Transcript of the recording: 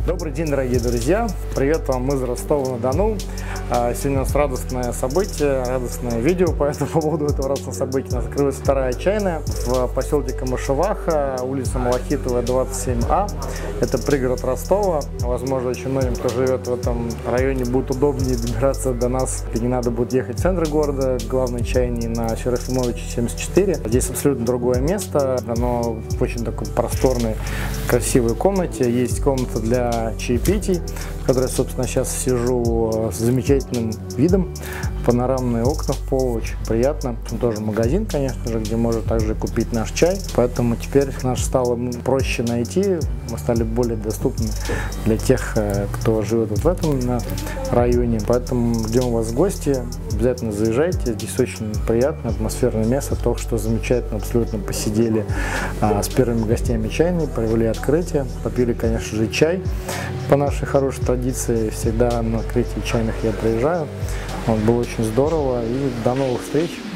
Добрый день, дорогие друзья! Привет вам из Ростова-на-Дону. Сегодня у нас радостное событие, радостное видео по этому поводу этого радостного события. У нас открылась вторая чайная в поселке Камышеваха, улица Малахитовая, 27А. Это пригород Ростова. Возможно, очень многим, кто живет в этом районе, будет удобнее добираться до нас, и не надо будет ехать в центр города, к главной чайне на Серафимовича 74. Здесь абсолютно другое место. Оно в очень такой просторной, красивой комнате. Есть комната для чаепитий, в которой, собственно, сейчас сижу с замечательным видом. Панорамные окна в пол, очень приятно. Тоже магазин, конечно же, где можно также купить наш чай. Поэтому теперь наш стало проще найти. Мы стали более доступны для тех, кто живет вот в этом районе. Поэтому ждем вас в гости. Обязательно заезжайте. Здесь очень приятное, атмосферное место. Только что замечательно абсолютно посидели с первыми гостями чайной, провели открытие, попили, конечно же, чай. По нашей хорошей традиции всегда на открытии чайных я приезжаю. Было очень здорово, и до новых встреч!